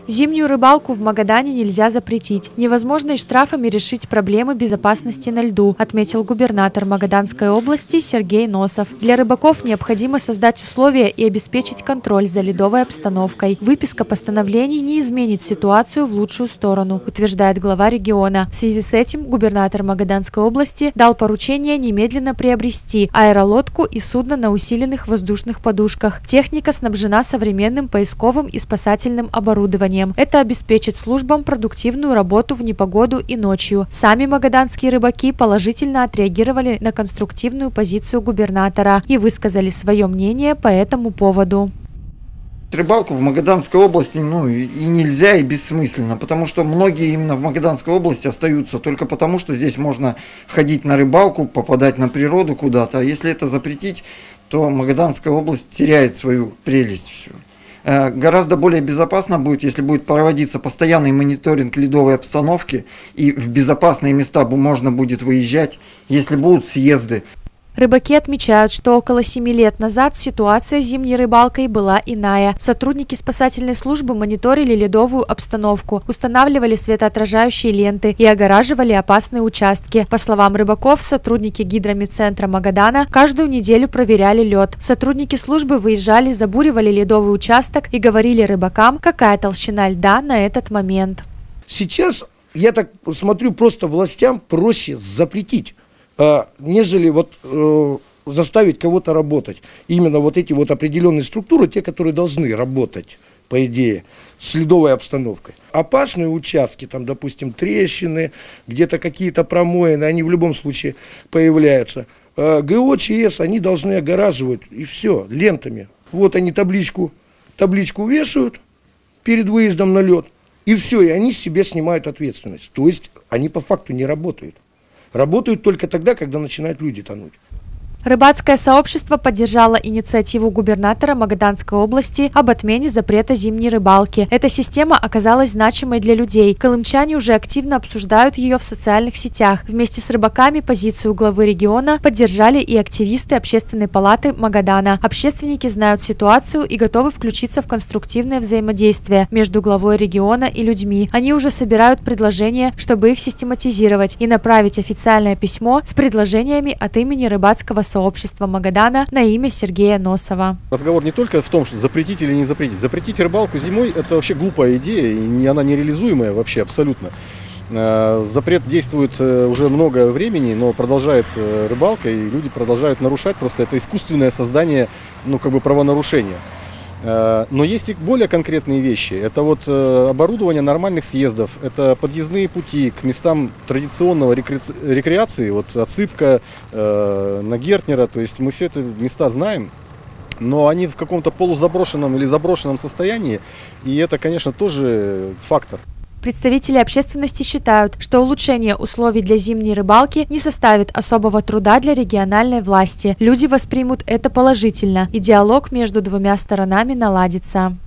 Зимнюю рыбалку в Магадане нельзя запретить. Невозможно и штрафами решить проблемы безопасности на льду, отметил губернатор Магаданской области Сергей Носов. Для рыбаков необходимо создать условия и обеспечить контроль за ледовой обстановкой. Выписка постановлений не изменит ситуацию в лучшую сторону, утверждает глава региона. В связи с этим губернатор Магаданской области дал поручение немедленно приобрести аэролодку и судно на усиленных воздушных подушках. Техника снабжена современным поисковым и спасательным оборудованием. Это обеспечит службам продуктивную работу в непогоду и ночью. Сами магаданские рыбаки положительно отреагировали на конструктивную позицию губернатора и высказали свое мнение по этому поводу. Рыбалку в Магаданской области и нельзя, и бессмысленно, потому что многие именно в Магаданской области остаются только потому, что здесь можно ходить на рыбалку, попадать на природу куда-то. А если это запретить, то Магаданская область теряет свою прелесть всю. Гораздо более безопасно будет, если будет проводиться постоянный мониторинг ледовой обстановки, и в безопасные места можно будет выезжать, если будут съезды. Рыбаки отмечают, что около 7 лет назад ситуация с зимней рыбалкой была иная. Сотрудники спасательной службы мониторили ледовую обстановку, устанавливали светоотражающие ленты и огораживали опасные участки. По словам рыбаков, сотрудники гидромедцентра Магадана каждую неделю проверяли лед. Сотрудники службы выезжали, забуривали ледовый участок и говорили рыбакам, какая толщина льда на этот момент. Сейчас, я так смотрю, просто властям проще запретить, нежели заставить кого-то работать. Именно эти определенные структуры, те, которые должны работать, по идее, с ледовой обстановкой. Опасные участки, там, допустим, трещины, где-то какие-то промоины, они в любом случае появляются. ГО, ЧС, они должны огораживать, и все, лентами. Вот они табличку вешают перед выездом на лед, и все, и они с себя снимают ответственность. То есть они по факту не работают. Работают только тогда, когда начинают люди тонуть. Рыбацкое сообщество поддержало инициативу губернатора Магаданской области об отмене запрета зимней рыбалки. Эта система оказалась значимой для людей. Колымчане уже активно обсуждают ее в социальных сетях. Вместе с рыбаками позицию главы региона поддержали и активисты Общественной палаты Магадана. Общественники знают ситуацию и готовы включиться в конструктивное взаимодействие между главой региона и людьми. Они уже собирают предложения, чтобы их систематизировать и направить официальное письмо с предложениями от имени рыбацкого сообщества Магадана на имя Сергея Носова. Разговор не только в том, что запретить или не запретить. Запретить рыбалку зимой – это вообще глупая идея, и она нереализуемая вообще абсолютно. Запрет действует уже много времени, но продолжается рыбалка, и люди продолжают нарушать. Просто это искусственное создание, правонарушения. Но есть и более конкретные вещи. Это оборудование нормальных съездов, это подъездные пути к местам традиционного рекреации, отсыпка на Гертнера, то есть мы все эти места знаем, но они в каком-то полузаброшенном или заброшенном состоянии, и это, конечно, тоже фактор. Представители общественности считают, что улучшение условий для зимней рыбалки не составит особого труда для региональной власти. Люди воспримут это положительно, и диалог между двумя сторонами наладится.